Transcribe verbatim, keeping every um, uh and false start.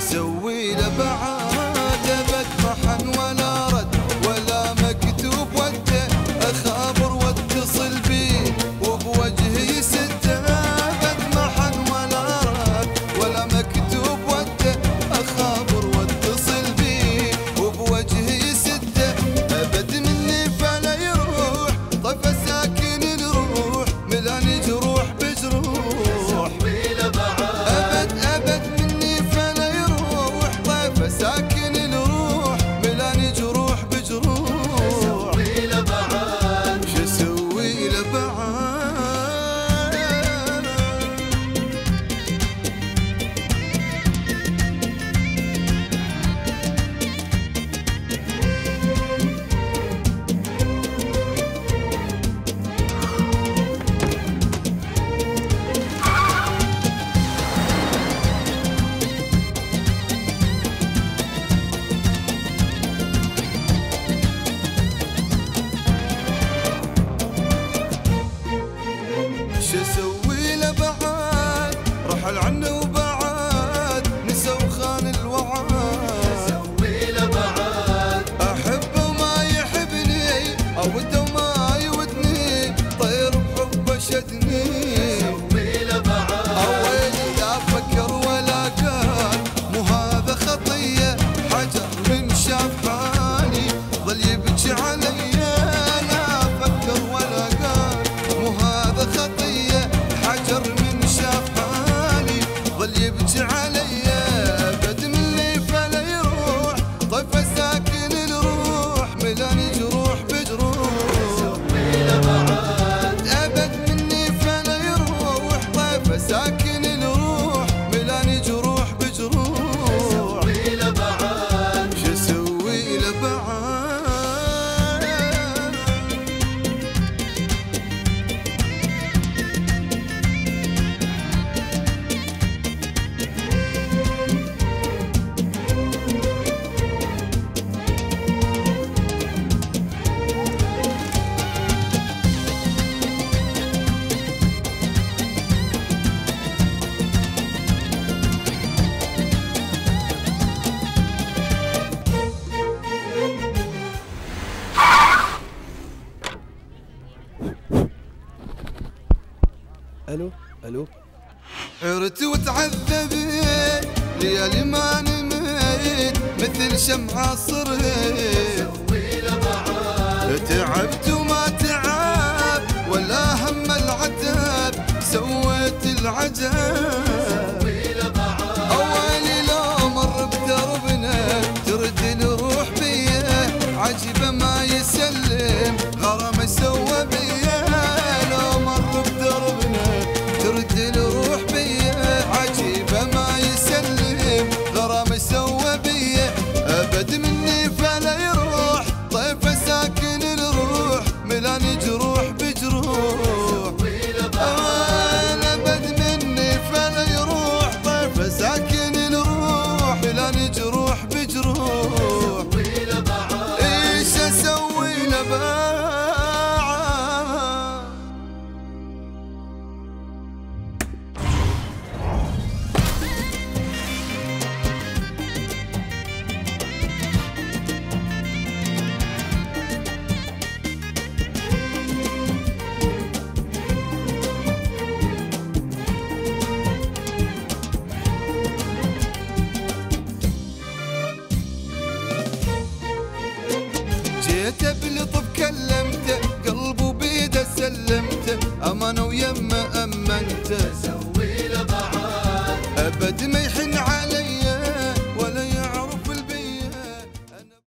اسوي له بعد ابد ما حن ولا رد ولا مكتوب وده اخابر واتصل بيه وبوجهي سده ابد ما حن ولا رد ولا مكتوب وده اخابر واتصل بيه وبوجهي سده ابد مني فلا يروح طيف ساكن الروح ملاني جروح بجروح ابد ابد مني فلا يروح طيف ساكن الروح ملاني جروح بجروح شسوي له بعد شسوي له بعد شسوي له بعد رحل عنه وبعد نسى وخان الوعد شسوي له بعد احبه وما يحبني اوده وما يودني طير بحبه شدني شسوي له بعد اويلي لا فكر ولا قال مو هذا خطيه حجر من شاف حالي ظل يبكي علي لا فكر ولا قال مو هذا خطيه حجر من شاف حالي ظل يبكي علي ابد مني فلا يروح طيف ساكن الروح ملاني جروح بجروح ابد مني فلا يروح طيف ساكن الروح ملاني جروح بجروح شسوي له بعد شسوي له بعد الو الو عرت وتعذبت ليالي ما نميت مثل شمعة صرت تعبت وما تعب ولا هم العتاب سويت العجب أولي لو مر بدربنا ترد الروح بيه عجيبة ما يسلم غرام سوى بيه لو مر بدربنا ترد الروح بيه عجيبة ما يسلم غرام سوى بيه أبد مني فلا يروح طيف ساكن الروح ملاني جروح بجروح أنا أبد مني فلا يروح طيف ساكن الروح ملاني جروح بجروح ايش اسوي له بعد جيت بلطف كلم